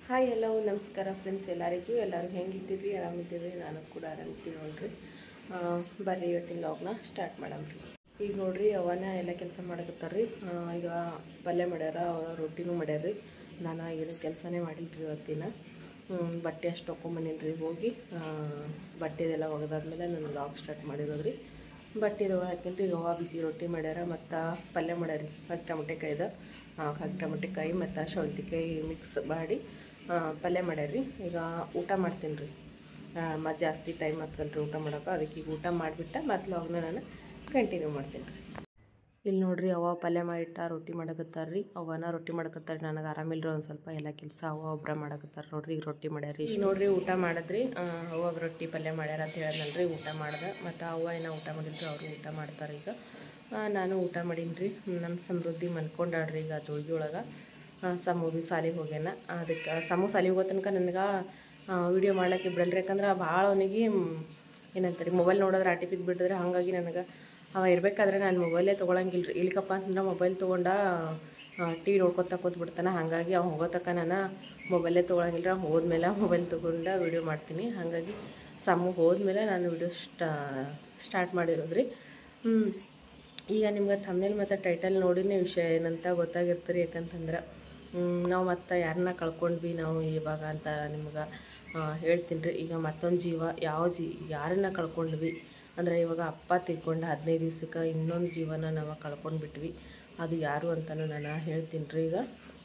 Hi ಎಲ್ಲೋ ನಮಸ್ಕಾರ friends ಎಲ್ಲರಿಗೂ ಎಲ್ಲರೂ ಹೆಂಗಿದ್ದೀರಿ ಆರಾಮಿದ್ದೀರಿ ನಾನು ಕೂಡ ಆರಾಮಿದ್ದೀನಿ ನೋಡ್ರಿ ಬರ್ರಿ ಇವತ್ತಿನ ಲಾಗ್ನ ಸ್ಟಾರ್ಟ್ ಮಾಡಮ್ರಿ ಈಗ ನೋಡ್ರಿ ಅವನ ಎಲ್ಲ ಕೆಲಸ ಮಾಡಕತ್ತಾರ್ರಿ ಈಗ ಪಲ್ಯ ಮಾಡ್ಯಾರ ಅವರ ರೊಟ್ಟಿನೂ ಮಾಡ್ಯಾರ್ರಿ ನಾನು ಏನು ಕೆಲಸನೇ ಮಾಡಿಲ್ರಿ ಇವತ್ತಿನ ಬಟ್ಟೆ ಅಷ್ಟು ತೊಗೊಂಬಂದಿನ್ರಿ ಹೋಗಿ ಬಟ್ಟೆದೆಲ್ಲ ಒಗೆದಾದ್ಮೇಲೆ ನಾನು ಲಾಗ್ ಸ್ಟಾರ್ಟ್ ಮಾಡಿರೋದ್ರಿ ಬಟ್ಟೆದು ಹಾಕಿನ್ರಿ ಈಗ ಅವ ಬಿಸಿ ರೊಟ್ಟಿ ಮಾಡ್ಯಾರ ಮತ್ತು ಪಲ್ಯ ಮಾಡ್ಯಾರಿ ಟೊಮೆಟೆಕಾಯ್ದು ಟೊಮೆಟೆಕಾಯಿ ಮತ್ತು ಸೌತೆಕಾಯಿ ಮಿಕ್ಸ್ ಮಾಡಿ ಪಲ್ಯ ಮಾಡ್ಯಾರ್ರಿ ಈಗ ಊಟ ಮಾಡ್ತೀನಿ ರೀ ಮತ್ತು ಜಾಸ್ತಿ ಟೈಮ್ ಆಗ್ತಲ್ರಿ ಊಟ ಮಾಡೋಕೆ ಅದಕ್ಕೆ ಈಗ ಊಟ ಮಾಡಿಬಿಟ್ಟು ಮತ್ತು ಲಾಗ್ನ ನಾನು ಕಂಟಿನ್ಯೂ ಮಾಡ್ತೀನಿ ರೀ ಇಲ್ಲಿ ನೋಡ್ರಿ ಅವ ಪಲ್ಯ ಮಾಡಿಟ್ಟ ರೊಟ್ಟಿ ಮಾಡಕತ್ತಾರ್ರಿ ಅವನ ರೊಟ್ಟಿ ಮಾಡಕತ್ತಾರೆ ನನಗೆ ಆರಾಮಿಲ್ರಿ ಒಂದು ಸ್ವಲ್ಪ ಎಲ್ಲ ಕೆಲಸ ಅವ ಒಬ್ಬರ ಮಾಡಕತ್ತಾರೆ ನೋಡ್ರಿ ಈಗ ರೊಟ್ಟಿ ಮಾಡ್ಯಾರಿ ಈಗ ನೋಡ್ರಿ ಊಟ ಮಾಡಿದ್ರಿ ಅವ ರೊಟ್ಟಿ ಪಲ್ಯ ಮಾಡ್ಯಾರ ಅಂತ ಹೇಳಿದ್ನಲ್ರಿ ಊಟ ಮಾಡ್ದೆ ಮತ್ತು ಅವ್ವ ಏನೋ ಊಟ ಮಾಡಿಲ್ರಿ ಅವರು ಊಟ ಮಾಡ್ತಾರೆ ಈಗ ನಾನು ಊಟ ಮಾಡೀನಿ ರೀ ನಮ್ಮ ಸಮೃದ್ಧಿ ಮನ್ಕೊಂಡಾಡ್ರಿ ಈಗ ಜೋಳ್ಗಿ ಒಳಗೆ ಸಮೂ ಭೀ ಸಾಲಿಗೆ ಹೋಗ್ಯಾನ ಅದಕ್ಕೆ ಸಮೂ ಸಾಲಿಗೆ ಹೋಗೋ ತನಕ ನನಗೆ ವೀಡಿಯೋ ಮಾಡ್ಲಿಕ್ಕೆ ಬಿಡಲ್ರಿ ಯಾಕಂದ್ರೆ ಭಾಳ ಅವನಿಗೆ ಏನಂತಾರೆ ಮೊಬೈಲ್ ನೋಡಿದ್ರೆ ಆಟಿಪಿಗೆ ಬಿಟ್ಟಿದ್ರೆ ಹಾಗಾಗಿ ನನಗೆ ಅವ ಇರಬೇಕಾದ್ರೆ ನಾನು ಮೊಬೈಲೇ ತೊಗೊಳಂಗಿಲ್ಲ ರೀ ಇಲ್ಲಿಕಪ್ಪ ಅಂತಂದ್ರೆ ಮೊಬೈಲ್ ತೊಗೊಂಡ ಟಿ ವಿ ನೋಡ್ಕೊತಾ ಕೂತ್ಬಿಡ್ತಾನೆ ಹಾಗಾಗಿ ಅವ್ನು ಹೋಗೋ ತನಕ ನಾನು ಮೊಬೈಲೇ ತೊಗೊಳಂಗಿಲ್ಲ ರೀ ಹೋದ್ಮೇಲೆ ಮೊಬೈಲ್ ತೊಗೊಂಡು ವೀಡಿಯೋ ಮಾಡ್ತೀನಿ ಹಾಗಾಗಿ ಸಮೂ ಹೋದ್ಮೇಲೆ ನಾನು ವೀಡಿಯೋ ಸ್ಟಾರ್ಟ್ ಮಾಡಿರೋದ್ರಿ ಈಗ ನಿಮ್ಗೆ ಥಂಬ್ನೇಲ್ ಮತ್ತು ಟೈಟಲ್ ನೋಡಿನೇ ವಿಷಯ ಏನಂತ ಗೊತ್ತಾಗಿರ್ತೀರಿ ಯಾಕಂತಂದ್ರೆ ನಾವು ಮತ್ತು ಯಾರನ್ನ ಕಳ್ಕೊಂಡ್ವಿ ನಾವು ಇವಾಗ ಅಂತ ನಿಮ್ಗೆ ಹೇಳ್ತೀನಿ ರೀ ಈಗ ಮತ್ತೊಂದು ಜೀವ ಯಾರನ್ನ ಕಳ್ಕೊಂಡ್ವಿ ಅಂದರೆ ಇವಾಗ ಅಪ್ಪ ತಿಳ್ಕೊಂಡು 15 ದಿವ್ಸಕ್ಕೆ ಇನ್ನೊಂದು ಜೀವನ ನಾವು ಕಳ್ಕೊಂಡ್ಬಿಟ್ವಿ ಅದು ಯಾರು ಅಂತಲೂ ನಾನು ಹೇಳ್ತೀನಿ ರೀ ಈಗ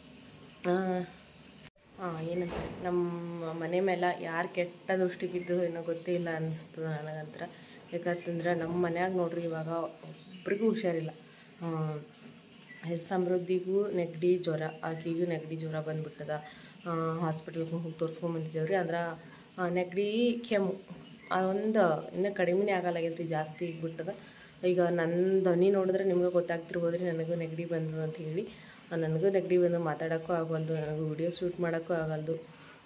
ಏನಂತ ನಮ್ಮ ಮನೆ ಮೇಲೆ ಯಾರು ಕೆಟ್ಟ ದೃಷ್ಟಿ ಬಿದ್ದು ಏನೋ ಗೊತ್ತಿಲ್ಲ ಅನಿಸ್ತದೆ ನನಗಂತರ ಯಾಕಂತಂದ್ರೆ ನಮ್ಮ ಮನ್ಯಾಗ ನೋಡ್ರಿ ಇವಾಗ ಒಬ್ರಿಗೂ ಹುಷಾರಿಲ್ಲ ಸಮೃದ್ಧಿಗೂ ನೆಗಡಿ ಜ್ವರ ಆಕೆಗೂ ನೆಗಡಿ ಜ್ವರ ಬಂದುಬಿಟ್ಟದ ಹಾಸ್ಪಿಟಲ್ಗೆ ಹೋಗಿ ತೋರಿಸ್ಕೊಂಬಂದಿದ್ದೇವೆ ರೀ ಅಂದ್ರೆ ನೆಗಡಿ ಕೆಮ್ಮು ಒಂದು ಇನ್ನೂ ಕಡಿಮೆನೇ ಆಗಲ್ಲಾಗೈತೆ ರೀ ಜಾಸ್ತಿ ಆಗಿಬಿಟ್ಟದ ಈಗ ನನ್ನ ಧ್ವನಿ ನೋಡಿದ್ರೆ ನಿಮ್ಗೆ ಗೊತ್ತಾಗ್ತಿರ್ಬೋದು ರೀ ನನಗೂ ನೆಗಡಿ ಬಂದದ ಅಂತ ಹೇಳಿ ನನಗೂ ನೆಗಡಿ ಬಂದು ಮಾತಾಡೋಕ್ಕೂ ಆಗಲ್ದು ನನಗೂ ವಿಡಿಯೋ ಶೂಟ್ ಮಾಡೋಕ್ಕೂ ಆಗಲ್ದು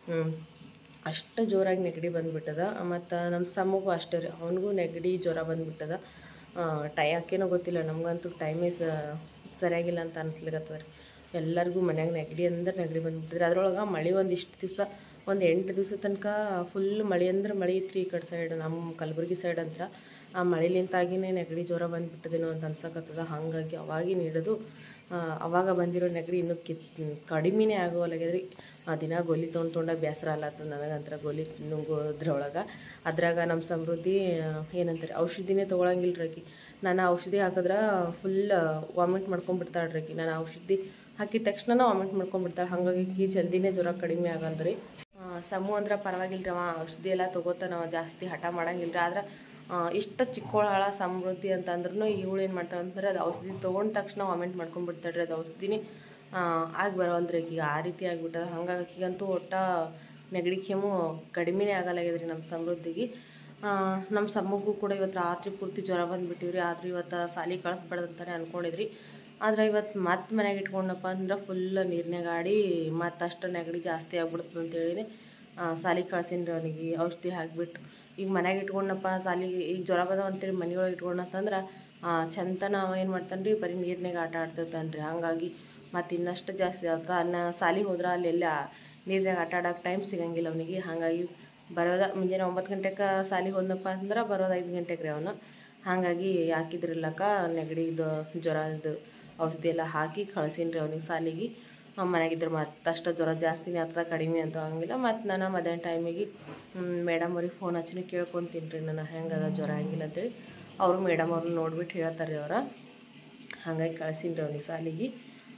ಅಷ್ಟು ಜೋರಾಗಿ ನೆಗಡಿ ಬಂದುಬಿಟ್ಟದ ಮತ್ತು ನಮ್ಮ ಸಮೂಗೂ ಅಷ್ಟೇ ರೀ ಅವನಿಗೂ ನೆಗಡಿ ಜ್ವರ ಬಂದುಬಿಟ್ಟದ ಯಾಕೇನೋ ಗೊತ್ತಿಲ್ಲ ನಮಗಂತೂ ಟೈಮೇ ಸರಿಯಾಗಿಲ್ಲ ಅಂತ ಅನಿಸ್ಲಿಕ್ಕತ್ತದ ರೀ ಎಲ್ಲರಿಗೂ ಮನ್ಯಾಗ ನೆಗಡಿ ಅಂದ್ರೆ ನೆಗಡಿ ಬಂದುಬಿಟ್ಟಿದ್ರಿ ಅದ್ರೊಳಗೆ ಮಳೆ ಒಂದಿಷ್ಟು ದಿವಸ ಒಂದು 8 ದಿವಸ ತನಕ ಫುಲ್ ಮಳೆ ಅಂದ್ರೆ ಮಳೆ ಇತ್ತು ಈ ಕಡೆ ಸೈಡ್ ನಮ್ಮ ಕಲಬುರಗಿ ಸೈಡ್ ಅಂತ ಆ ಮಳೆಲಿಂತಾಗಿಯೇ ನೆಗಡಿ ಜ್ವರ ಬಂದುಬಿಟ್ಟದೇನೋ ಅಂತ ಅನ್ಸಕತ್ತದ ಹಾಗಾಗಿ ಅವಾಗಿನ ಹಿಡಿದು ಅವಾಗ ಬಂದಿರೋ ನೆಗಡಿ ಇನ್ನೂ ಕಡಿಮೆನೇ ಆಗೋವಲ್ಲಾಗ್ಯದ್ರಿ ದಿನ ಗೋಲಿ ತೊಗೊಂಡು ಬೇಸರ ಅಲ್ಲತ್ತದ ನನಗಂತರ ಗೋಲಿ ನುಂಗೋದ್ರೊಳಗೆ ಅದ್ರಾಗ ನಮ್ಮ ಸಮೃದ್ಧಿ ಏನಂತಾರೆ ಔಷಧಿನೇ ತೊಗೊಳಂಗಿಲ್ಲ ರೀ ನಾನು ಔಷಧಿ ಹಾಕಿದ್ರೆ ಫುಲ್ ವಾಮಿಟ್ ಮಾಡ್ಕೊಂಡ್ಬಿಡ್ತಾಳೆ ರೀ ನಾನು ಔಷಧಿ ಹಾಕಿದ ತಕ್ಷಣ ವಾಮಿಟ್ ಮಾಡ್ಕೊಂಡ್ಬಿಡ್ತಾಳೆ ಹಾಗಾಗಿ ಜಲ್ದಿನೇ ಜ್ವರ ಕಡಿಮೆ ಆಗಲ್ಲ ರೀ ಸಮೂ ಅಂದ್ರೆ ಪರವಾಗಿಲ್ಲ ರೀ ಅವ ಔಷಧಿ ಎಲ್ಲ ತೊಗೋತಾನೆ ನಾವು ಜಾಸ್ತಿ ಹಠ ಮಾಡಂಗಿಲ್ಲ ರೀ ಆದ್ರೆ ಇಷ್ಟು ಚಿಕ್ಕೋಳ ಸಮೃದ್ಧಿ ಅಂತಂದ್ರೂ ಇವಳು ಏನು ಮಾಡ್ತಾಳೆ ಅಂತಂದ್ರೆ ಅದು ಔಷಧಿ ತೊಗೊಂಡ ತಕ್ಷಣ ವಾಮಿಟ್ ಮಾಡ್ಕೊಂಡ್ಬಿಡ್ತಾಳೆ ರೀ ಅದು ಔಷಧಿನೇ ಆಗಿ ಬರೋಲ್ರಿ ಈಗ ಆ ರೀತಿ ಆಗಿಬಿಟ್ಟದ ಹಾಗಾಗಿ ಈಗಂತೂ ಒಟ್ಟ ನೆಗಡಿ ಕೆಮ್ಮು ಕಡಿಮೆನೇ ಆಗಲ್ಲಾಗ್ಯದ್ರಿ ನಮ್ಮ ಸಮೃದ್ಧಿಗೆ ನಮ್ಮ ಸಮೂಗೂ ಕೂಡ ಇವತ್ತು ರಾತ್ರಿ ಪೂರ್ತಿ ಜ್ವರ ಬಂದುಬಿಟ್ಟಿವ್ರಿ ಆದ್ರೆ ಇವತ್ತು ಸಾಲಿಗೆ ಕಳಿಸ್ಬಾರ್ದಂತಾನೆ ಅಂದ್ಕೊಂಡಿದ್ರಿ ಆದರೆ ಇವತ್ತು ಮತ್ತೆ ಮನೆಯಾಗ ಇಟ್ಕೊಂಡಪ್ಪ ಅಂದ್ರೆ ಫುಲ್ ನೀರಿನಾಗ ಆಡಿ ಮತ್ತು ಅಷ್ಟು ನೆಗಡಿ ಜಾಸ್ತಿ ಆಗ್ಬಿಡ್ತದೆ ಅಂತೇಳಿ ಸಾಲಿಗೆ ಕಳ್ಸೀನಿ ರೀ ಅವನಿಗೆ ಔಷಧಿ ಹಾಕಿಬಿಟ್ಟು ಈಗ ಮನ್ಯಾಗ ಇಟ್ಕೊಂಡಪ್ಪ ಸಾಲಿಗೆ ಈಗ ಜ್ವರ ಬಂದವ ಅಂತೇಳಿ ಮನೆಯೊಳಗೆ ಇಟ್ಕೊಂಡಂತಂದ್ರೆ ಚಂತನ ಅವ ಏನು ಮಾಡ್ತಾನೆ ರೀ ಬರೀ ನೀರಿನಾಗ ಆಟ ಆಡ್ತಿರ್ತಾನೆ ರೀ ಹಾಗಾಗಿ ಮತ್ತು ಇನ್ನಷ್ಟು ಜಾಸ್ತಿ ಆಗ್ತದೆ ಅನ್ನ ಸಾಲಿಗೆ ಹೋದ್ರೆ ಅಲ್ಲೆಲ್ಲ ನೀರಿನಾಗ ಆಟ ಆಡೋಕೆ ಟೈಮ್ ಸಿಗಂಗಿಲ್ಲ ಅವನಿಗೆ ಹಾಗಾಗಿ ಬರೋದ ಮುಂಜಾನೆ 9 ಗಂಟೆಗೆ ಸಾಲಿಗೆ ಹೋದ್ನಪ್ಪ ಅಂದ್ರೆ ಬರೋದು 5 ಗಂಟೆಗೆ ರೀ ಅವನು ಹಾಗಾಗಿ ಯಾಕಿದ್ರಿಲ್ಲಕ್ಕ ನೆಗಡಿದು ಜ್ವರದ್ದು ಔಷಧಿ ಎಲ್ಲ ಹಾಕಿ ಕಳ್ಸೀನಿ ರೀ ಅವನಿಗೆ ಸಾಲಿಗೆ ಮನೆಯಾಗಿದ್ರೆ ಮತ್ತಷ್ಟು ಜ್ವರ ಜಾಸ್ತಿನೇ ಆಗ್ತದೆ ಕಡಿಮೆ ಅಂತ ಆಗಂಗಿಲ್ಲ ಮತ್ತು ನಾನು ಮಧ್ಯಾಹ್ನ ಟೈಮಿಗೆ ಮೇಡಮ್ ಅವ್ರಿಗೆ ಫೋನ್ ಹಚ್ಚಿ ಕೇಳ್ಕೊತೀನಿ ರೀ ನಾನು ಹೆಂಗದ ಜ್ವರ ಹಂಗಿಲ್ಲ ಅಂತೇಳಿ ಅವರು ಮೇಡಮ್ ಅವ್ರನ್ನ ನೋಡ್ಬಿಟ್ಟು ಹೇಳ್ತಾರೆ ರೀ ಅವ್ರು ಹಾಗಾಗಿ ಕಳ್ಸೀನಿ ರೀ ಅವ್ನಿಗೆ ಸಾಲಿಗೆ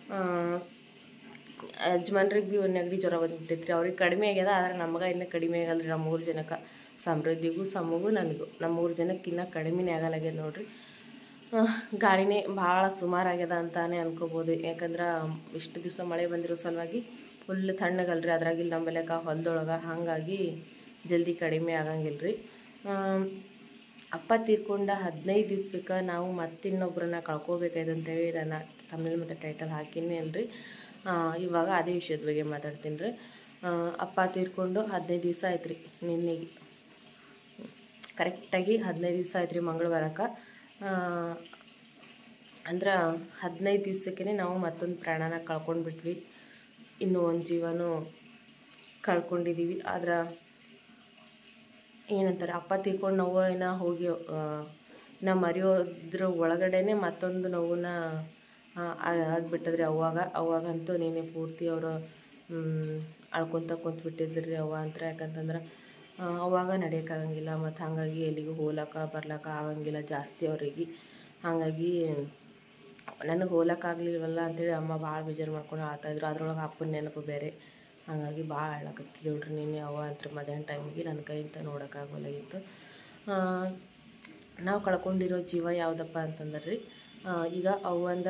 ಯಜಮಾನ್ರಿಗೆ ಭೀ ನೆಗಡಿ ಜ್ವರ ಬಂದುಬಿಟ್ಟೈತ್ರಿ ಅವ್ರಿಗೆ ಕಡಿಮೆ ಆಗ್ಯದ ಆದರೆ ನಮಗೆ ಇನ್ನೂ ಕಡಿಮೆ ಆಗಲ್ಲ ರೀ ನಮ್ಮ 3 ಜನಕ್ಕೆ ಸಮೃದ್ಧಿಗೂ ಸಮೂಗೂ ನನಗೂ ನಮ್ಮ 3 ಜನಕ್ಕೆ ಇನ್ನೂ ಕಡಿಮೆನೇ ಆಗಲ್ಲಾಗ್ಯದ ನೋಡಿರಿ ಗಾಳಿನೇ ಭಾಳ ಸುಮಾರಾಗ್ಯದ ಅಂತಾನೆ ಅನ್ಕೋಬೋದು ಯಾಕಂದ್ರೆ ಇಷ್ಟು ದಿವಸ ಮಳೆ ಬಂದಿರೋ ಸಲುವಾಗಿ ಫುಲ್ ತಣ್ಣಗಲ್ರಿ ಅದ್ರಾಗಿಲ್ಲ ನಮ್ಮಲೆಕ್ಕ ಹೊಲದೊಳಗೆ ಹಾಗಾಗಿ ಜಲ್ದಿ ಕಡಿಮೆ ಆಗಂಗಿಲ್ಲ ರೀ ಅಪ್ಪ ತೀರ್ಕೊಂಡು 15 ದಿವ್ಸಕ್ಕೆ ನಾವು ಮತ್ತಿನ್ನೊಬ್ಬರನ್ನ ಕಳ್ಕೊಬೇಕಾಯ್ತು ಅಂತೇಳಿ ನಾನು ತಮಿಳ್ ಮತ್ತು ಟೈಟಲ್ ಹಾಕಿನಿ ಅಲ್ರಿ ಇವಾಗ ಅದೇ ವಿಷಯದ ಬಗ್ಗೆ ಮಾತಾಡ್ತೀನಿ ರೀ ಅಪ್ಪ ತೀರ್ಕೊಂಡು 15 ದಿವಸ ಆಯ್ತು ರೀ ನಿನ್ನೆಗೆ ಕರೆಕ್ಟಾಗಿ 15 ದಿವಸ ಆಯ್ತು ರೀ ಮಂಗಳವಾರಕ್ಕೆ ಅಂದ್ರೆ 15 ದಿವಸಕ್ಕೆ ನಾವು ಮತ್ತೊಂದು ಪ್ರಾಣನ ಕಳ್ಕೊಂಡ್ಬಿಟ್ವಿ ಇನ್ನೂ ಒಂದು ಜೀವನೂ ಕಳ್ಕೊಂಡಿದ್ದೀವಿ. ಆದ್ರೆ ಏನಂತಾರೆ, ಅಪ್ಪ ತೀರ್ಕೊಂಡು ನೋವು ಏನೋ ಹೋಗಿ ನಾ ಮರೆಯೋದ್ರ ಒಳಗಡೆನೆ ಮತ್ತೊಂದು ನೋವನ್ನ ಆಗಿಬಿಟ್ಟದ್ರಿ. ಅವಾಗಂತೂ ನೀನೇ ಪೂರ್ತಿ ಅವರು ಅಳ್ಕೊತ ಕುಂತ್ಬಿಟ್ಟಿದ್ರಿ ಅವ್ವ ಅಂತ. ಯಾಕಂತಂದ್ರೆ ಅವಾಗ ನಡೆಯೋಕ್ಕಾಗಂಗಿಲ್ಲ, ಮತ್ತು ಹಾಗಾಗಿ ಎಲ್ಲಿಗೂ ಹೋಗ್ಲಕ್ಕ ಬರ್ಲಕ್ಕ ಆಗಂಗಿಲ್ಲ ಜಾಸ್ತಿ ಅವರಿಗೆ. ಹಾಗಾಗಿ ನನಗೆ ಹೋಗ್ಲಕ್ಕಾಗಲಿಲ್ವಲ್ಲ ಅಂತೇಳಿ ಅಮ್ಮ ಭಾಳ ಬೇಜಾರು ಮಾಡ್ಕೊಂಡು ಆಳ್ತಾಯಿದ್ರು. ಅದ್ರೊಳಗೆ ಅಪ್ಪನ ನೆನಪು ಬೇರೆ. ಹಾಗಾಗಿ ಭಾಳ ಅಳ್ಳಕತ್ತಿದ್ದೇವ್ರಿ ನಿನ್ನೆ ಅವ್ವ ಅಂತ. ಮಧ್ಯಾಹ್ನ ಟೈಮಿಗೆ ನನ್ನ ಕೈಯಿಂದ ನೋಡೋಕ್ಕಾಗಲಾಗಿತ್ತು. ನಾವು ಕಳ್ಕೊಂಡಿರೋ ಜೀವ ಯಾವುದಪ್ಪ ಅಂತಂದ್ರೆ ರೀ, ಈಗ ಅವ್ವಂದ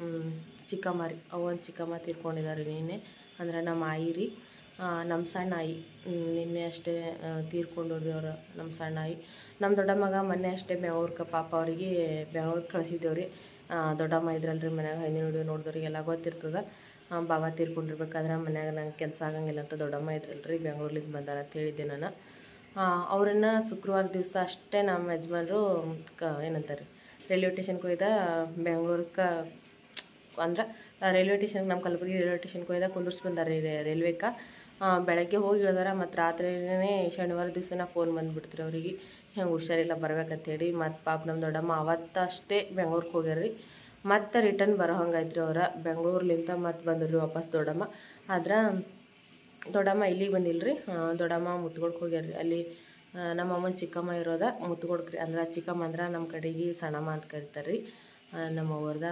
ಚಿಕ್ಕಮ್ಮ ತೀರ್ಕೊಂಡಿದ್ದಾರೆ ನಿನ್ನೆ. ಅಂದ್ರೆ ನಮ್ಮ ಆಯಿ ರೀ, ನಮ್ಮ ಸಣ್ಣ ಆಯಿ ನಿನ್ನೆ ಅಷ್ಟೇ ತೀರ್ಕೊಂಡ್ರಿ ಅವರು. ನಮ್ಮ ಸಣ್ಣ ಆಯಿ, ನಮ್ಮ ದೊಡ್ಡಮ್ಮಗ ಮೊನ್ನೆ ಅಷ್ಟೇ ಬೆಂಗ್ಳೂರ್ಗೆ ಪಾಪ ಅವರಿಗೆ ಬೆಂಗ್ಳೂರಿಗೆ ಕಳಿಸಿದ್ದೇವ್ರಿ. ದೊಡ್ಡಮ್ಮ ಇದ್ರಲ್ರಿ ಮನ್ಯಾಗ, ಹಿಂದಿನ ವಿಡಿಯೋ ನೋಡಿದವ್ರಿಗೆಲ್ಲ ಗೊತ್ತಿರ್ತದೆ. ಬಾಬಾ ತೀರ್ಕೊಂಡಿರ್ಬೇಕಾದ್ರೆ ಮನ್ಯಾಗ ನಂಗೆ ಕೆಲಸ ಆಗಂಗಿಲ್ಲ ಅಂತ ದೊಡ್ಡಮ್ಮ ಇದ್ರಲ್ರಿ ಬೆಂಗ್ಳೂರ್ಲಿಂದ ಬಂದಾರ ಅಂತ ಹೇಳಿದ್ದೆ ನಾನು. ಅವ್ರನ್ನ ಶುಕ್ರವಾರ ದಿವಸ ಅಷ್ಟೇ ನಮ್ಮ ಯಜಮಾನ್ರು ಏನಂತಾರೆ ರೈಲ್ವೆ ಸ್ಟೇಷನ್ಗೆ ಹೋಯ್ದ ಬೆಂಗ್ಳೂರ್ಗೆ, ಅಂದ್ರೆ ರೈಲ್ವೆ ಸ್ಟೇಷನ್ಗೆ, ನಮ್ಮ ಕಲಬುರಗಿ ರೈಲ್ವೆ ಸ್ಟೇಷನ್ಗೆ ಹೋಯ್ದ ಕುಂದರ್ಸಿ ಬಂದಾರೆ ರೈಲ್ವೆಗೆ. ಬೆಳಗ್ಗೆ ಹೋಗಿ ಇಳಿದಾರ, ಮತ್ತು ರಾತ್ರಿನೇ ಶನಿವಾರ ದಿವಸನ ಫೋನ್ ಬಂದುಬಿಡ್ತೀರಿ ಅವರಿಗೆ, ಹೆಂಗೆ ಹುಷಾರಿಲ್ಲ ಬರ್ಬೇಕಂತೇಳಿ. ಮತ್ತು ಪಾಪ ನಮ್ಮ ದೊಡ್ಡಮ್ಮ ಅವತ್ತಷ್ಟೇ ಬೆಂಗ್ಳೂರ್ಗೆ ಹೋಗ್ಯಾರ್ರಿ. ಮತ್ತು ರಿಟರ್ನ್ ಬರೋ ಹಂಗಾಯ್ತು ರೀ ಅವ್ರ ಬೆಂಗ್ಳೂರ್ಲಿಂದ. ಮತ್ತು ಬಂದ್ರಿ ವಾಪಸ್ ದೊಡ್ಡಮ್ಮ. ಆದ್ರೆ ದೊಡ್ಡಮ್ಮ ಇಲ್ಲಿಗೆ ಬಂದಿಲ್ಲರಿ, ದೊಡ್ಡಮ್ಮ ಮುತ್ಕೊಳಕ್ಕೆ ಹೋಗ್ಯಾರ್ರಿ. ಅಲ್ಲಿ ನಮ್ಮ ಅಮ್ಮನ ಚಿಕ್ಕಮ್ಮ ಇರೋದ ಮುತ್ಕೊಡ್ಕ್ರಿ. ಅಂದ್ರೆ ಚಿಕ್ಕಮ್ಮ ಅಂದ್ರೆ ನಮ್ಮ ಕಡೆಗೆ ಸಣ್ಣಮ್ಮ ಅಂತ ಕರೀತಾರೆ ರೀ. ನಮ್ಮ ಅವ್ರದ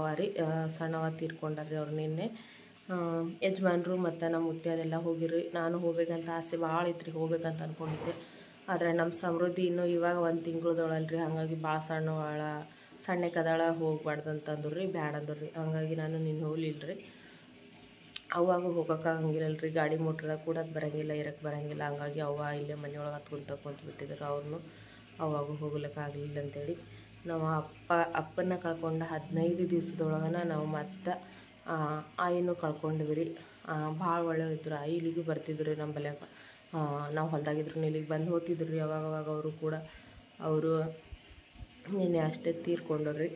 ಸಣ್ಣವ ತೀರ್ಕೊಂಡ್ರಿ ಅವ್ರು ನಿನ್ನೆ. ಯಜಮಾನ್ರು ಮತ್ತು ನಮ್ಮ ಮುತ್ಯಾದೆಲ್ಲ ಹೋಗಿರಿ. ನಾನು ಹೋಗ್ಬೇಕಂತ ಆಸೆ ಭಾಳ ಇತ್ತು ರೀ, ಹೋಗ್ಬೇಕಂತ ಅಂದ್ಕೊಂಡಿದ್ದೆ. ಆದರೆ ನಮ್ಮ ಸಮೃದ್ಧಿ ಇನ್ನೂ ಇವಾಗ 1 ತಿಂಗಳದೊಳಲ್ರಿ. ಹಾಗಾಗಿ ಭಾಳ ಸಣ್ಣಕದಾಳ ಹೋಗ್ಬಾರ್ದು ಅಂತಂದ್ರು ರೀ, ಬ್ಯಾಡ ಅಂದ್ರು ರೀ. ಹಾಗಾಗಿ ನಾನು ನಿನ್ನ ಹೋಗ್ಲಿಲ್ಲ ರೀ. ಅವಾಗ ಹೋಗೋಕ್ಕಾಗಂಗಿಲ್ಲಲ್ರಿ, ಗಾಡಿ ಮೋಟ್ರದಾಗ ಕೂಡಕ್ಕೆ ಬರೋಂಗಿಲ್ಲ, ಇರಕ್ಕೆ ಬರೋಂಗಿಲ್ಲ. ಹಂಗಾಗಿ ಅವ್ವ ಇಲ್ಲೇ ಮನೆಯೊಳಗೆ ಕುಂತ್ಬಿಟ್ಟಿದ್ರು ಅವ್ರನ್ನೂ. ಅವಾಗ ಹೋಗ್ಲಿಕ್ಕಾಗಲಿಲ್ಲ ಅಂತೇಳಿ ನಾವು ಅಪ್ಪನ ಕಳ್ಕೊಂಡು 15 ದಿವಸದೊಳಗನ ನಾವು ಮತ್ತು ಆಯಿನೂ ಕಳ್ಕೊಂಡ್ವಿ ರೀ. ಭಾಳ ಒಳ್ಳೆಯವ್ರು ಆಯಿ. ಇಲ್ಲಿಗೂ ಬರ್ತಿದ್ರು ನಮ್ಮ ಬಲ್ಯಾಗ, ನಾವು ಹೊಲ್ದಾಗಿದ್ರು ಇಲ್ಲಿಗೆ ಬಂದು ಹೋಗ್ತಿದ್ರು ರೀ ಅವಾಗವಾಗ. ಅವರು ಕೂಡ ಅವರು ನಿನ್ನೆ ಅಷ್ಟೇ ತೀರ್ಕೊಂಡ್ರಿ.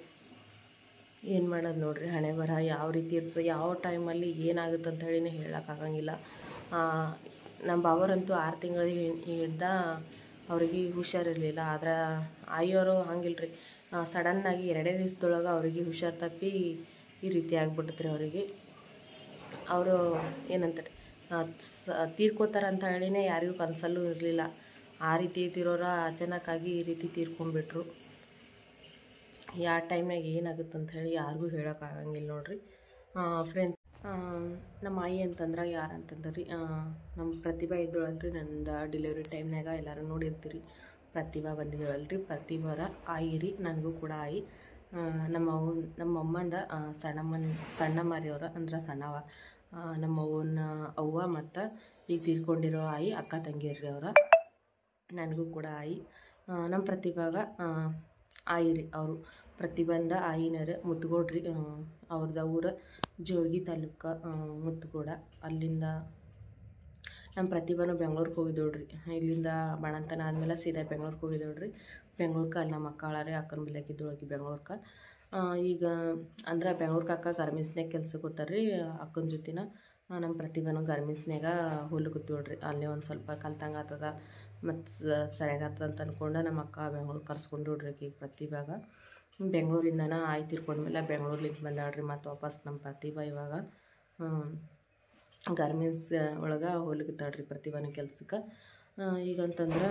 ಏನು ಮಾಡೋದು ನೋಡಿರಿ, ಹಣೆ ಬರಹ ಯಾವ ರೀತಿ ಇರ್ತದೆ, ಯಾವ ಟೈಮಲ್ಲಿ ಏನಾಗುತ್ತೆ ಅಂತ ಹೇಳಿನೇ ಹೇಳೋಕ್ಕಾಗಂಗಿಲ್ಲ. ನಮ್ಮ ಬಾವರಂತೂ 6 ತಿಂಗಳಿಗೆ ಹಿಡ್ದ ಅವ್ರಿಗೆ ಹುಷಾರಿರಲಿಲ್ಲ. ಆದ್ರೆ ಆಯಿಯವರು ಹಂಗಿಲ್ರಿ, ಸಡನ್ನಾಗಿ 2 ದಿವಸದೊಳಗೆ ಅವರಿಗೆ ಹುಷಾರು ತಪ್ಪಿ ಈ ರೀತಿ ಆಗ್ಬಿಟ್ಟಿದ್ರಿ ಅವರಿಗೆ. ಅವರು ಏನಂತಾರೆ ತೀರ್ಕೋತಾರೆ ಅಂತ ಹೇಳಿನೇ ಯಾರಿಗೂ ಕನಸಲ್ಲೂ ಇರಲಿಲ್ಲ. ಆ ರೀತಿ ಇದ್ದಿರೋರ ಅಚಾನಕ್ಕಾಗಿ ಈ ರೀತಿ ತೀರ್ಕೊಂಡ್ಬಿಟ್ರು. ಯಾವ ಟೈಮ್ನಾಗ ಏನಾಗುತ್ತೆ ಅಂತ ಹೇಳಿ ಯಾರಿಗೂ ಹೇಳೋಕ್ಕಾಗಂಗಿಲ್ಲ ನೋಡ್ರಿ ಫ್ರೆಂಡ್ಸ್. ನಮ್ಮ ಆಯಿ ಅಂತಂದ್ರೆ ಯಾರು ಅಂತಂದ್ರೆ ರೀ, ನಮ್ಮ ಪ್ರತಿಭಾ ಇದ್ದಳಲ್ರಿ. ನಂದು ಡೆಲಿವರಿ ಟೈಮ್ನಾಗ ಎಲ್ಲರೂ ನೋಡಿರ್ತೀರಿ, ಪ್ರತಿಭಾ ಬಂದಿದ್ದಳಲ್ರಿ. ಪ್ರತಿಭಾರ ಆಯಿ ರೀ, ನನಗೂ ಕೂಡ ಆಯಿ. ನಮ್ಮ ಅಮ್ಮಂದ ಸಣ್ಣಮ್ಮ ರೀ ಅವ್ರು, ಅಂದ್ರೆ ಸಣ್ಣವ. ನಮ್ಮ ಅವ್ವ ಮತ್ತು ಈಗ ತೀರ್ಕೊಂಡಿರೋ ಆಯಿ ಅಕ್ಕ ತಂಗಿಯರ್ರಿ ಅವ್ರ. ನನಗೂ ಕೂಡ ಆಯಿ. ನಮ್ಮ ಪ್ರತಿಭಾಗ ಆಯಿ ರೀ ಅವರು. ಪ್ರತಿಬಂಧ ಆಯಿನರು ಮುತ್ಗೋಡ್ರಿ. ಅವ್ರದ್ದು ಊರು ಜೋಗಿ ತಾಲೂಕು ಮುತ್ಗೋಡ. ಅಲ್ಲಿಂದ ನಮ್ಮ ಪ್ರತಿಭಾನು ಬೆಂಗ್ಳೂರಿಗೆ ಹೋಗಿದ್ದೋಳ್ರಿ. ಇಲ್ಲಿಂದ ಬಾಣಂತನ ಆದಮೇಲೆ ಸೀದಾ ಬೆಂಗ್ಳೂರಿಗೆ ಹೋಗಿದ್ದೋಳ್ರಿ. ಬೆಂಗ್ಳೂರ್ಗೆ ಅಲ್ಲಿ ನಮ್ಮ ಅಕ್ಕ ಅಳಾರಿ, ಅಕ್ಕನ ಬೆಲೆಗಿದ್ದೊಳಗೆ ಬೆಂಗ್ಳೂರ್ಗೆ. ಈಗ ಅಂದ್ರೆ ಬೆಂಗ್ಳೂರ್ಗೆ ಅಕ್ಕ ಗಾರ್ಮೆಂಟ್ಸ್ನಾಗ ಕೆಲ್ಸಕ್ಕೆ ಹೋಗ್ತಾರ್ರಿ ಅಕ್ಕನ ಜೊತೆನ. ನಮ್ಮ ಪ್ರತಿಭಾನು ಗಾರ್ಮೆಂಟ್ಸ್ನಾಗ ಹೊಲಗುತ್ತೋಳ್ರಿ. ಅಲ್ಲೇ ಒಂದು ಸ್ವಲ್ಪ ಕಲ್ತಂಗೆ ಆಗ್ತದ ಮತ್ತು ಸರಿಯಾಗತ್ತದ ಅಂತ ಅಂದ್ಕೊಂಡು ನಮ್ಮ ಅಕ್ಕ ಬೆಂಗ್ಳೂರಿಗೆ ಕರ್ಸ್ಕೊಂಡೋಡ್ರಿ. ಈಗ ಪ್ರತಿಭಾಗ ಬೆಂಗಳೂರಿಂದನ ಆಯಿ ತೀರ್ಕೊಂಡ್ಮೇಲೆ ಬೆಂಗ್ಳೂರ್ಲಿಂದ ಬಂದಾಳ್ರಿ. ಮತ್ತು ವಾಪಸ್ ನಮ್ಮ ಪ್ರತಿಭಾ ಇವಾಗ ಗಾರ್ಮೆಂಟ್ಸ್ ಒಳಗೆ ಹೊಲಗುತ್ತಾಳ್ರಿ ಪ್ರತಿಭಾನ ಕೆಲ್ಸಕ್ಕೆ. ಈಗಂತಂದ್ರೆ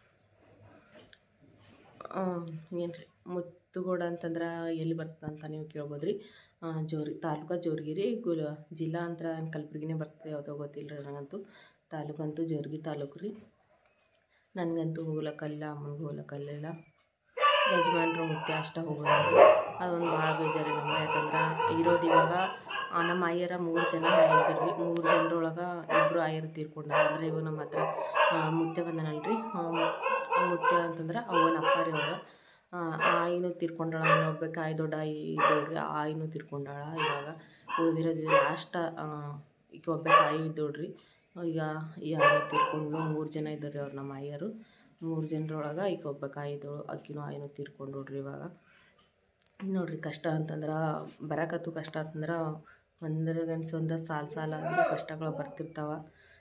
ಏನು ರೀ, ಮುತ್ತುಗೋಡ ಅಂತಂದ್ರೆ ಎಲ್ಲಿ ಬರ್ತದೆ ಅಂತ ನೀವು ಕೇಳ್ಬೋದು ರೀ. ತಾಲೂಕು ಜೋರ್ಗಿರಿ, ಜಿಲ್ಲಾ ಅಂತ ಕಲಬುರ್ಗಿನೇ ಬರ್ತದೆ, ಯಾವುದೋ ಗೊತ್ತಿಲ್ಲ ರೀ ನನಗಂತೂ. ತಾಲೂಕಂತೂ ಜೋರ್ಗಿ ತಾಲೂಕು ರೀ. ನನಗಂತೂ ಹೋಗ್ಲಕ್ಕಲ್ಲ, ಅಮ್ಮನಿಗೆ ಹೋಗ್ಲಕ್ಕಲ್ಲ. ಯಜಮಾನ್ರು ಮುತ್ಯ ಅಷ್ಟೇ ಹೋಗೋದು. ಅದೊಂದು ಭಾಳ ಬೇಜಾರಿ ನಮಗೆ. ಯಾಕಂದ್ರೆ ಇರೋದು ಇವಾಗ ನಮ್ಮ ಆಯಿಯರ 3 ಜನ ಇದ್ದರು ರೀ. 3 ಜನರೊಳಗೆ 2 ಆಯಿಯರು ತೀರ್ಕೊಂಡಾರ. ಅಂದರೆ ಇವು ನಮ್ಮ ಹತ್ರ ಮುತ್ಯ ಬಂದನಲ್ರಿ, ಮುತ್ಯ ಅಂತಂದ್ರೆ ಅವನ ಅಪ್ಪ ರೀ ಅವರು. ಆಯಿನೂ ತೀರ್ಕೊಂಡಾಳ. ಇನ್ನೊಬ್ಬಕ್ಕೆ ಆಯಿ ದೊಡ್ಡ ಆಯಿ ಇದ್ದೋಳ್ರಿ, ಆ ಆಯಿನೂ ತೀರ್ಕೊಂಡಾಳ. ಇವಾಗ ಉಳಿದಿರೋದು ಲಾಸ್ಟ್ ಈಗ ಒಬ್ಬಕ್ಕೆ ಆಯಿ ಇದ್ದೋಳ್ರಿ. ಈಗ ಈ ಆಯಿನೂ ತೀರ್ಕೊಂಡು 3 ಜನ ಇದ್ದಾರೆ ಅವ್ರು ನಮ್ಮ ಆಯಿಯರು. 3 ಜನರೊಳಗೆ ಈಗ ಒಬ್ಬಕ್ಕೆ ಆಯಿ ಇದ್ದೋಳು, ಅಕ್ಕಿನೂ ಆಯಿನೂ ತೀರ್ಕೊಂಡೋಡ್ರಿ. ಇವಾಗ ನೋಡಿರಿ ಕಷ್ಟ ಅಂತಂದ್ರೆ ಬರೋಕತ್ತು. ಕಷ್ಟ ಅಂತಂದ್ರೆ ಒಂದರಗನ್ಸು ಒಂದು ಸಾಲಾಗಿ ಕಷ್ಟಗಳು ಬರ್ತಿರ್ತಾವೆ.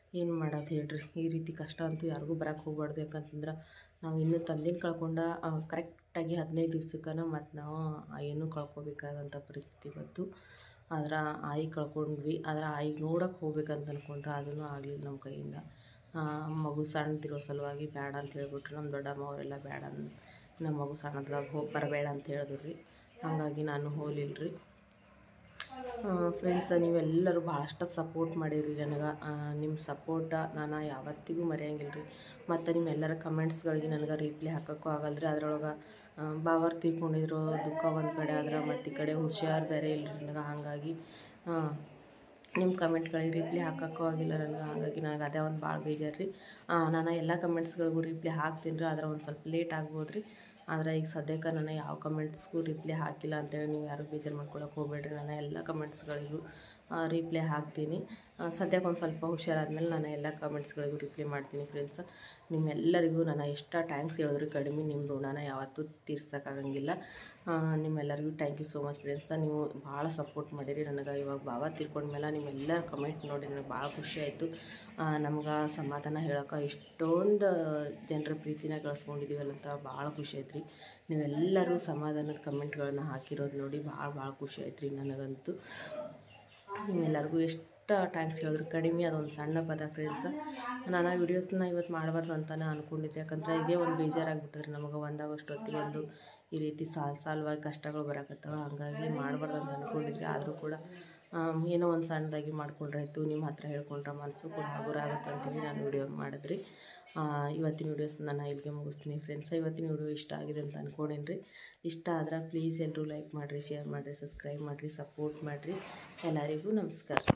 ಏನು ಮಾಡೋದು ಹೇಳ್ರಿ. ಈ ರೀತಿ ಕಷ್ಟ ಅಂತೂ ಯಾರಿಗೂ ಬರೋಕ್ಕೆ ಹೋಗ್ಬಾರ್ದು. ಯಾಕಂತಂದ್ರೆ ನಾವು ಇನ್ನೂ ತಂದೆನ ಕಳ್ಕೊಂಡು ಕರೆಕ್ಟಾಗಿ 15 ದಿವ್ಸಕ್ಕೆ ಮತ್ತು ನಾವು ಆಯಿನೂ ಕಳ್ಕೊಬೇಕಾದಂಥ ಪರಿಸ್ಥಿತಿ ಬಂತು. ಆದ್ರೆ ಆಯಿ ಕಳ್ಕೊಂಡ್ವಿ. ಆದ್ರೆ ಆಯಿಗೆ ನೋಡೋಕೆ ಹೋಗ್ಬೇಕಂತ ಅಂದ್ಕೊಂಡ್ರೆ ಅದೂ ಆಗಲಿಲ್ಲ ನಮ್ಮ ಕೈಯಿಂದ. ಮಗು ಸಣ್ಣದಿರೋ ಸಲುವಾಗಿ ಬೇಡ ಅಂತ ಹೇಳ್ಬಿಟ್ರು. ನಮ್ಮ ದೊಡ್ಡಮ್ಮ ಅವರೆಲ್ಲ ಬೇಡ, ನಮ್ಮ ಮಗು ಸಣ್ಣದಾಗ ಹೋಗಿ ಬರಬೇಡ ಅಂತ ಹೇಳಿದ್ರು ರೀ. ಹಾಗಾಗಿ ನಾನು ಹೋಗಲಿಲ್ಲ ರೀ. ಫ್ರೆಂಡ್ಸ್, ನೀವೆಲ್ಲರೂ ಭಾಳಷ್ಟು ಸಪೋರ್ಟ್ ಮಾಡಿರಿ ನನಗೆ. ನಿಮ್ಮ ಸಪೋರ್ಟ ನಾನು ಯಾವತ್ತಿಗೂ ಮರೆಯೋಂಗಿಲ್ಲ ರೀ. ಮತ್ತು ನಿಮ್ಮೆಲ್ಲರ ಕಮೆಂಟ್ಸ್ಗಳಿಗೆ ನನಗೆ ರಿಪ್ಲೈ ಹಾಕೋಕ್ಕೂ ಆಗಲ್ಲ ರೀ. ಅದ್ರೊಳಗೆ ಬಾವರ್ ತೀರ್ಕೊಂಡಿದ್ರು ದುಃಖ ಒಂದು ಕಡೆ ಆದ್ರೆ ಮತ್ತು ಈ ಕಡೆ ಹುಷಾರು ಬೇರೆ ಇಲ್ಲ ರೀ ನನಗೆ. ಹಾಗಾಗಿ ನಿಮ್ಮ ಕಮೆಂಟ್ಗಳಿಗೆ ರಿಪ್ಲೈ ಹಾಕೋಕ್ಕೂ ಆಗಿಲ್ಲ ನನಗೆ. ಹಾಗಾಗಿ ನನಗೆ ಅದೇ ಒಂದು ಭಾಳ ಬೇಜಾರು ರೀ. ನಾನು ಎಲ್ಲ ಕಮೆಂಟ್ಸ್ಗಳಿಗೂ ರಿಪ್ಲೈ ಹಾಕ್ತೀನಿ ರೀ. ಆದ್ರೆ ಒಂದು ಸ್ವಲ್ಪ ಲೇಟ್ ಆಗ್ಬೋದು ರೀ. ಆದರೆ ಈಗ ಸದ್ಯಕ್ಕೆ ನಾನು ಯಾವ ಕಮೆಂಟ್ಸ್ಗೂ ರಿಪ್ಲೈ ಹಾಕಿಲ್ಲ ಅಂತೇಳಿ ನೀವು ಯಾರೂ ಬೇಜಾರು ಮಾಡ್ಕೊಳಕ್ಕೆ ಹೋಗಬೇಡ್ರಿ. ನಾನು ಎಲ್ಲ ಕಮೆಂಟ್ಸ್ಗಳಿಗೂ ರಿಪ್ಲೈ ಹಾಕ್ತೀನಿ. ಸದ್ಯಕ್ಕೆ ಒಂದು ಸ್ವಲ್ಪ ಹುಷಾರಾದ್ಮೇಲೆ ನಾನು ಎಲ್ಲ ಕಮೆಂಟ್ಸ್ಗಳಿಗೂ ರಿಪ್ಲೈ ಮಾಡ್ತೀನಿ ಫ್ರೆಂಡ್ಸ್. ನಿಮ್ಮೆಲ್ಲರಿಗೂ ನಾನು ಎಷ್ಟು ಟ್ಯಾಂಕ್ಸ್ ಹೇಳಿದ್ರು ಕಡಿಮೆ. ನಿಮ್ಮ ಋಣನ ಯಾವತ್ತೂ ತೀರ್ಸೋಕ್ಕಾಗಂಗಿಲ್ಲ. ನಿಮ್ಮೆಲ್ಲರಿಗೂ thank you so much friends. ನೀವು ಭಾಳ ಸಪೋರ್ಟ್ ಮಾಡಿರಿ ನನಗೆ. ಇವಾಗ ಬಾವ ತೀರ್ಕೊಂಡ್ಮೇಲೆ ನಿಮ್ಮೆಲ್ಲರ ಕಮೆಂಟ್ ನೋಡಿ ನನಗೆ ಭಾಳ ಖುಷಿ ಆಯಿತು. ನಮ್ಗೆ ಸಮಾಧಾನ ಹೇಳೋಕೆ ಇಷ್ಟೊಂದು ಜನರ ಪ್ರೀತಿನ ಗಳಿಸ್ಕೊಂಡಿದ್ದೀವಲ್ಲ ಅಂತ ಭಾಳ ಖುಷಿ ಆಯ್ತು ರೀ. ನೀವೆಲ್ಲರೂ ಸಮಾಧಾನದ ಕಮೆಂಟ್ಗಳನ್ನು ಹಾಕಿರೋದು ನೋಡಿ ಭಾಳ ಖುಷಿ ಆಯ್ತು ರೀ ನನಗಂತೂ. ನಿಮ್ಮೆಲ್ಲರಿಗೂ ಎಷ್ಟು ಟ್ಯಾಂಕ್ಸ್ ಹೇಳಿದ್ರು ಕಡಿಮೆ. ಅದೊಂದು ಸಣ್ಣ ಪದ ಫ್ರೆಂಡ್ಸ್. ನಾನು ಆ ವಿಡಿಯೋಸ್ನ ಇವತ್ತು ಮಾಡಬಾರ್ದು ಅಂತಲೇ ಅಂದ್ಕೊಂಡಿದ್ದೆ. ಯಾಕಂದರೆ ಇದೇ ಒಂದು ಬೇಜಾರಾಗ್ಬಿಟ್ಟಿದ್ರೆ ನಮಗೆ ಒಂದಾಗಷ್ಟೊತ್ತಿಗೆ ಒಂದು ಈ ರೀತಿ ಸಾಲವಾಗಿ ಕಷ್ಟಗಳು ಬರಕತ್ತವ. ಹಾಗಾಗಿ ಮಾಡಬಾರ್ದು ಅಂತ ಅಂದ್ಕೊಂಡಿದ್ದೆ. ಆದರೂ ಕೂಡ ಏನೋ ಒಂದು ಸಣ್ಣದಾಗಿ ಮಾಡ್ಕೊಂಡ್ರಾಯ್ತು. ನಿಮ್ಮ ಹತ್ರ ಹೇಳ್ಕೊಂಡ್ರೆ ಮನಸ್ಸು ಕೂಡ ಹಗುರ ಆಗುತ್ತೆ ಅಂತೇಳಿ ನಾನು ವಿಡಿಯೋ ಮಾಡಿದ್ರಿ. ಇವತ್ತಿನ ವೀಡಿಯೋಸ್ ನಾನು ಇಲ್ಲಿಗೆ ಮುಗಿಸ್ತೀನಿ ಫ್ರೆಂಡ್ಸ್. ಇವತ್ತಿನ ವಿಡಿಯೋ ಇಷ್ಟ ಆಗಿದೆ ಅಂತ ಅಂದ್ಕೊಂಡೇನಿ ರೀ. ಇಷ್ಟ ಆದ್ರೆ ಪ್ಲೀಸ್ ಎಲ್ಲರೂ ಲೈಕ್ ಮಾಡಿರಿ, ಶೇರ್ ಮಾಡಿರಿ, ಸಬ್ಸ್ಕ್ರೈಬ್ ಮಾಡಿರಿ, ಸಪೋರ್ಟ್ ಮಾಡಿರಿ. ಎಲ್ಲರಿಗೂ ನಮಸ್ಕಾರ.